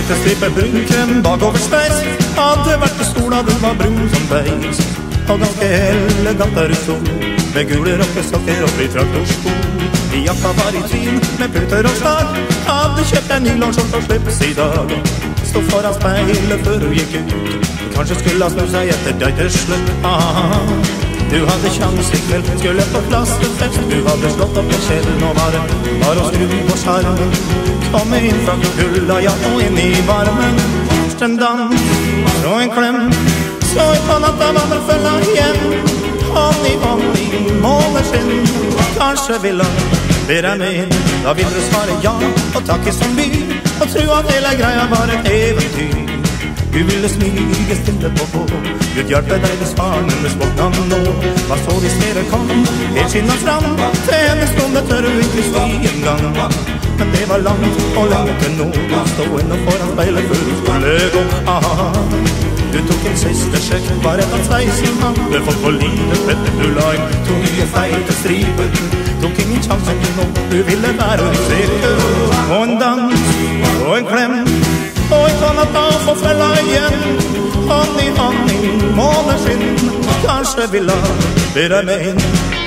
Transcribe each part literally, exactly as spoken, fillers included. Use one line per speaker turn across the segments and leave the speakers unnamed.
Svarte striper brunkrem bakover speis. Hadde vært på stola, du var brun som beis. Og ganske elegant er du så, med gule rockesokker og fri traktorsko. I jakka var i tvil, med puter og slag. Hadde kjøpt en nylonskjort og slips i dag. Stod foran speilet før hun gikk ut. Kanskje skulle ha snudd seg etter deg til slutt. ah. Du hadde sjans i kveld, skulle på plass til fest. Du hadde slått opp på kjellen og var Bare å skru på skjermen. Kom inn fra kulda, ja, og inn i varmen. Først en dans, så en klem. Så i på natta vandrefølga igjen. Hånd i hånd i måneskinn. Kanskje vil han be deg med inn. Da vil du svare ja, og takke som by. Og tro at hele greia var et eventyr. Du ville smyge stille på på. Gud hjelpe deg hvis faren med spåkna nå. Hva så hvis dere kom, helt skinna fram. Til hennes stunde tør du ikke sti en gang. Men det var langt og langt til nå. Stående foran speilet før du skulle gå. ah. Du tok en siste sjekk, bare tatt sveisen. Hadde fått for lite fett, du la inn to nye feite striper. Tok ingen sjanse til nå, du ville være sikker. Og en dans, og en klem. Og jeg kan at da få fella igjen. Hånd i hånd i måneskinn. Kanskje vil han be deg med inn.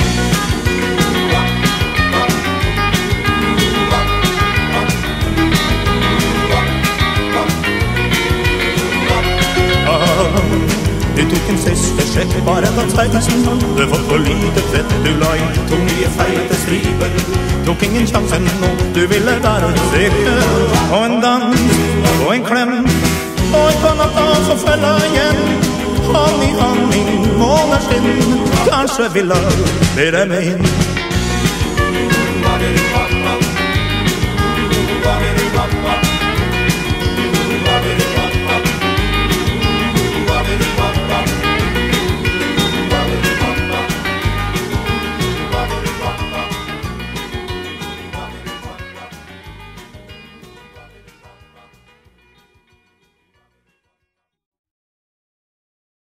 Du tok en siste sjekk, bare tatt sveisen. Hadde fått for lite fett, du la inn to nye feite striper. Tok ingen sjanse nå, du ville være sikker. Og en dans, og en klem. Og en kan at da så fella igjen. Hånd i hånd i måneskinn. Kanskje vil han be deg med inn. Ba-ba-ba-ba.